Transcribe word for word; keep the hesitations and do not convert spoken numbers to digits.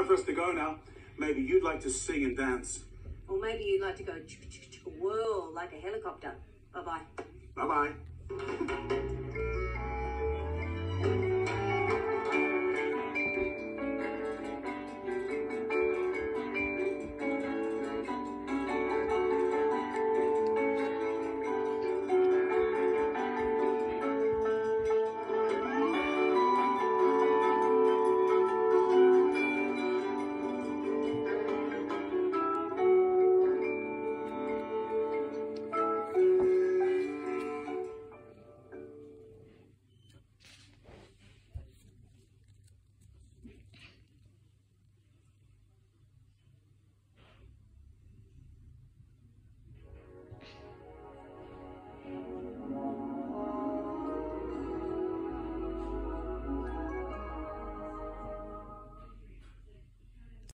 for us to go now. Maybe you'd like to sing and dance. Or maybe you'd like to go whirl like a helicopter. Bye-bye. Bye-bye.